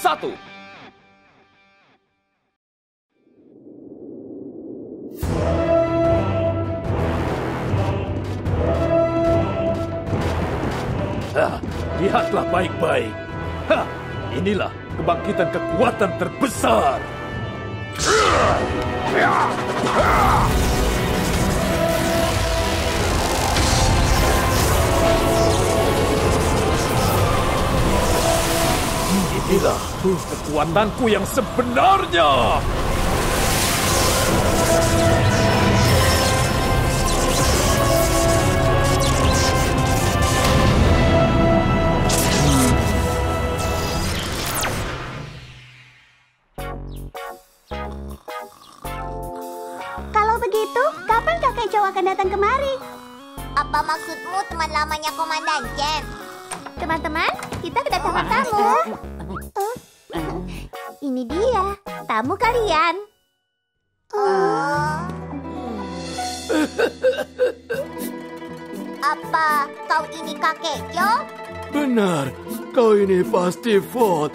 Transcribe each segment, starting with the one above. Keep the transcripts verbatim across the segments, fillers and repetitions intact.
satu. Hah, lihatlah baik-baik. Hah, inilah kebangkitan kekuatan terbesar. Inilah kekuatanku yang sebenarnya. Kalau begitu, kapan kakek Chow akan datang kemari? Apa maksudmu teman lamanya Komandan Chen? Teman-teman, kita kedatangan tamu. Oh, ini dia, tamu kalian. Oh. Apa kau ini kakek Chow? Benar, kau ini pasti Ford.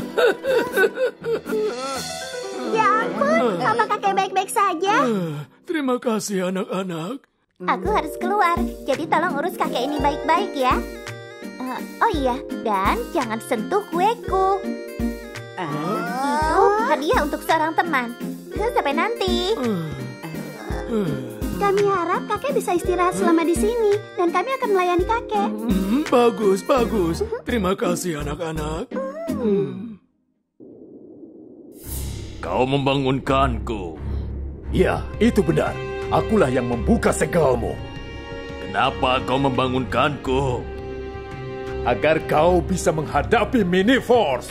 Ya ampun, apa kakek baik-baik saja? Terima kasih anak-anak. Aku harus keluar, jadi tolong urus kakek ini baik-baik ya. Uh, oh iya, dan jangan sentuh kueku. Uh, itu hadiah untuk seorang teman. Sampai nanti. Kami harap kakek bisa istirahat selama di sini, dan kami akan melayani kakek. Hmm, bagus, bagus. Terima kasih anak-anak. Hmm. Kau membangunkanku. Ya, itu benar. Akulah yang membuka segelmu. Kenapa kau membangunkanku? Agar kau bisa menghadapi Mini Force.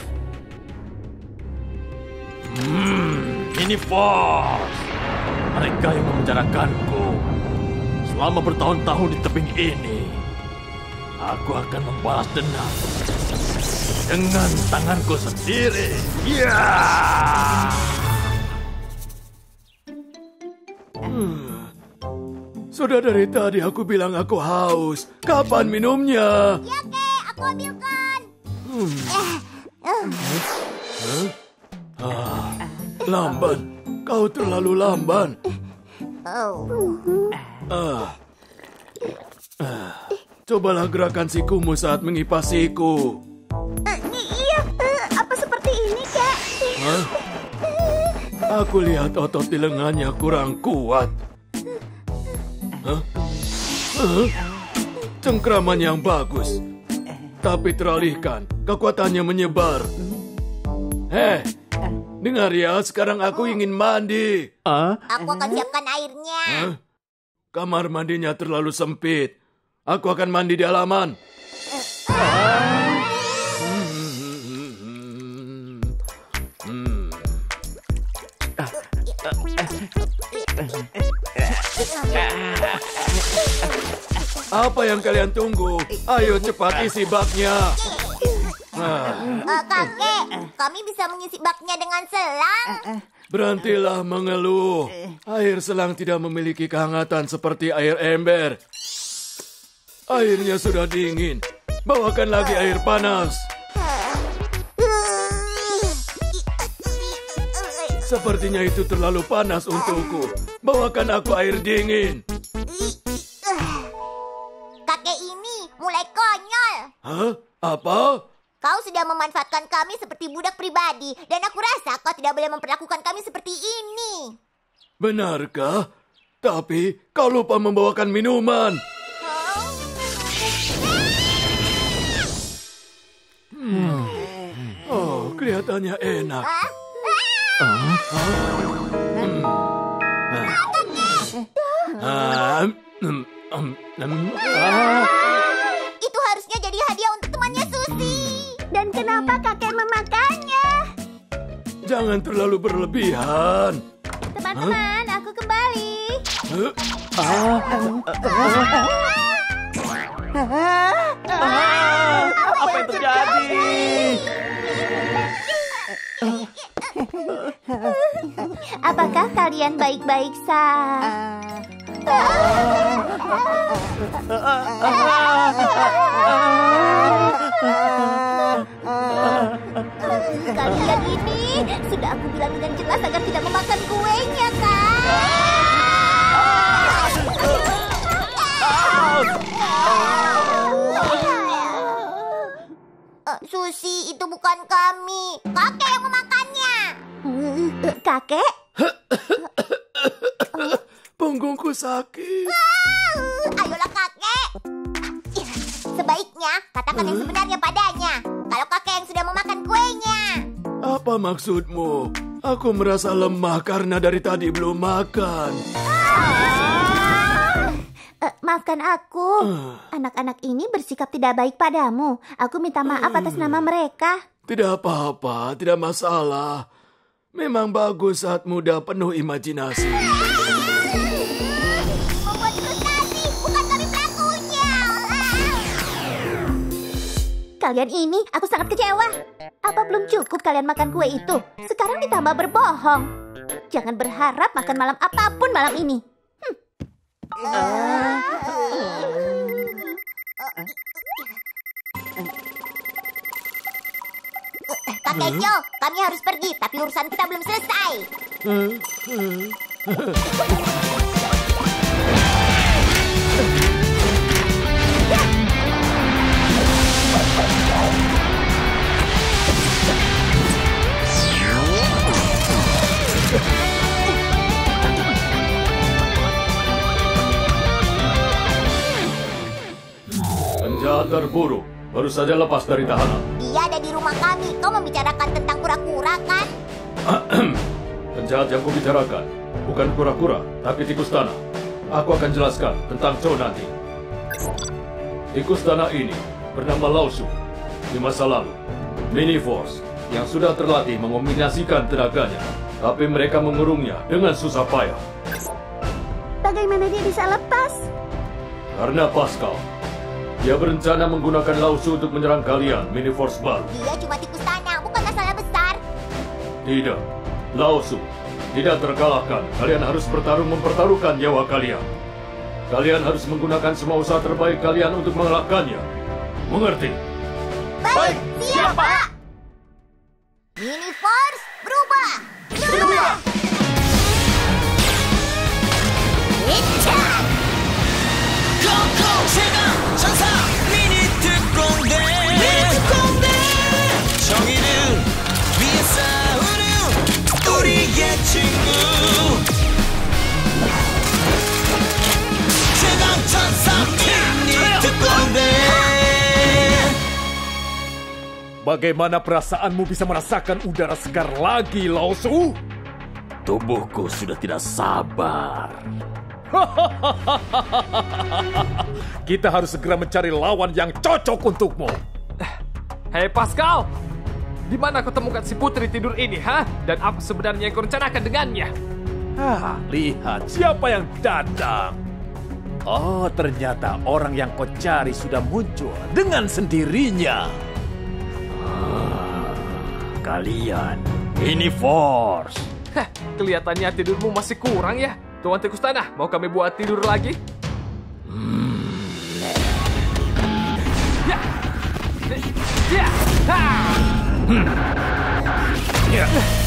Hmm, Mini Force. Mereka yang memenjarakanku selama bertahun-tahun di tebing ini. Aku akan membalas dendam dengan tanganku sendiri. Ya! Hmm. Sudah dari tadi aku bilang aku haus. Kapan minumnya? Ya, Kek. Aku ambilkan. Hmm. Huh? Ah, lamban. Kau terlalu lamban. Oh. Ah. Ah. Cobalah gerakan sikumu saat mengipas siku. Uh, iya, uh, apa seperti ini, Kak? Hah? Aku lihat otot di lengannya kurang kuat. Hah? Huh? Cengkraman yang bagus. Tapi teralihkan, kekuatannya menyebar. Hei, dengar ya, sekarang aku ingin mandi. Ah? Aku akan siapkan airnya. Hah? Kamar mandinya terlalu sempit. Aku akan mandi di halaman. Apa yang kalian tunggu? Ayo cepat isi baknya. Nah. Uh, kakek, kami bisa mengisi baknya dengan selang. Berhentilah mengeluh. Air selang tidak memiliki kehangatan seperti air ember. Airnya sudah dingin. Bawakan lagi air panas. Sepertinya itu terlalu panas untukku. Bawakan aku air dingin. Kakek ini mulai konyol. Hah? Apa? Kau sudah memanfaatkan kami seperti budak pribadi. Dan aku rasa kau tidak boleh memperlakukan kami seperti ini. Benarkah? Tapi kau lupa membawakan minuman. Hmm. Oh, kelihatannya enak. Hah? Ah? Hmm. Ah. Hmm. Hmm. Hmm. Ah. Itu harusnya jadi hadiah untuk temannya Susi. Dan kenapa kakek memakannya? Jangan terlalu berlebihan. Teman-teman, aku kembali. Huh? Ah. Ah, apa yang terjadi? Apakah kalian baik-baik saja? Kalian ini sudah aku bilang dengan jelas agar tidak memakan kuenya, kan? Uh, Susi, itu bukan kami. Kakek yang memakannya. Uh, kakek? Punggungku sakit. Uh, ayolah kakek. Sebaiknya katakan yang sebenarnya padanya. Kalau kakek yang sudah memakan kuenya. Apa maksudmu? Aku merasa lemah karena dari tadi belum makan. Uh, maafkan aku. Anak-anak ini bersikap tidak baik padamu. Aku minta maaf atas nama mereka. Tidak apa-apa, tidak masalah. Memang bagus saat muda penuh imajinasi. Membuat frustasi, bukan kami pelakunya. Kalian ini, aku sangat kecewa. Apa belum cukup kalian makan kue itu? Sekarang ditambah berbohong. Jangan berharap makan malam apapun malam ini. Kakek Jo, kami harus pergi, tapi urusan kita belum selesai. Penjahat terburu, baru saja lepas dari tahanan. Dia ada di rumah kami. Kau membicarakan tentang kura-kura, kan? Penjahat yang kubicarakan bukan kura-kura, tapi tikus tanah. Aku akan jelaskan tentang Cho nanti. Tikus tanah ini bernama Laosu. Di masa lalu, Mini Force yang sudah terlatih mengombinasikan tenaganya, tapi mereka mengurungnya dengan susah payah. Bagaimana dia bisa lepas? Karena Pascal, dia berencana menggunakan Laosu untuk menyerang kalian, Mini Force baru. Dia cuma tikus tanah, bukan masalah besar. Tidak, Laosu tidak terkalahkan. Kalian harus bertarung mempertaruhkan nyawa kalian. Kalian harus menggunakan semua usaha terbaik kalian untuk mengalahkannya. Mengerti? Baik, siap, Pak. Mini Force berubah. Berubah. Hiccat. 제가 천사 미니 특공대 미니 특공대 정의를 위해 싸우는 우리의 친구 최강 천사 미니 특공대. Bagaimana perasaanmu bisa merasakan udara segar lagi, Laosu? Tubuhku sudah tidak sabar. Kita harus segera mencari lawan yang cocok untukmu. Hei Pascal, di mana kau temukan si putri tidur ini, ha? Dan apa sebenarnya yang kau rencanakan dengannya? Ah, lihat siapa yang datang. Oh, ternyata orang yang kau cari sudah muncul dengan sendirinya. Ah, kalian, Mini Force. Heh, kelihatannya tidurmu masih kurang ya. Tuan tikus tanah, mau kami buat tidur lagi? Hmm. Ya, ya, ha. Hmm. Ya.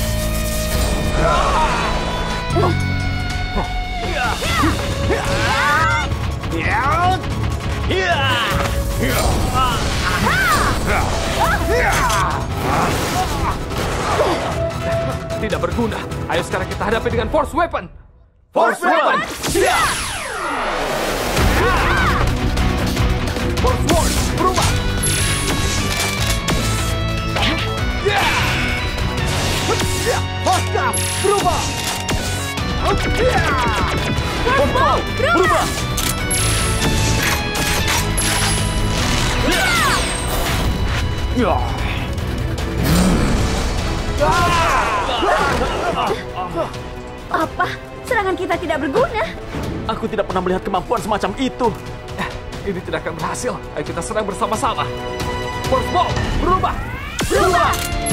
Tidak berguna. Ayo sekarang kita hadapi dengan Force Weapon. Force Weapon! Siap! Force Force, berubah! Hostile, berubah! Force berubah! Ya. Apa? Serangan kita tidak berguna? Aku tidak pernah melihat kemampuan semacam itu. Eh, ini tidak akan berhasil. Ayo kita serang bersama-sama. Force Ball, berubah! Berubah!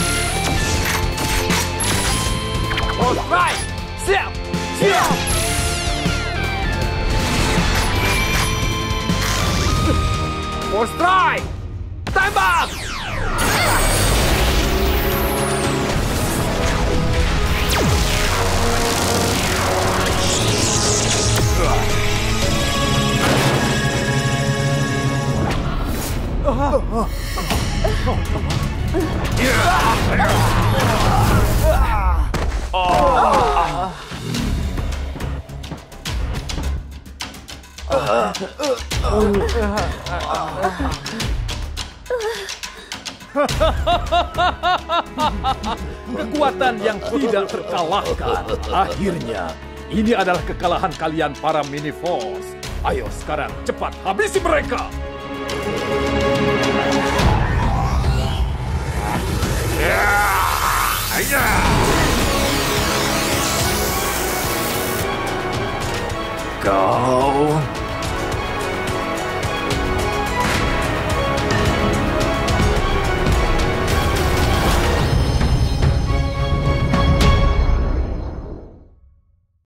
Force Right, siap! Siap! Force Strike, tembak! Kekuatan yang tidak terkalahkan. Akhirnya, ini adalah kekalahan kalian para Mini Force. Ayo sekarang cepat habisi mereka. Kau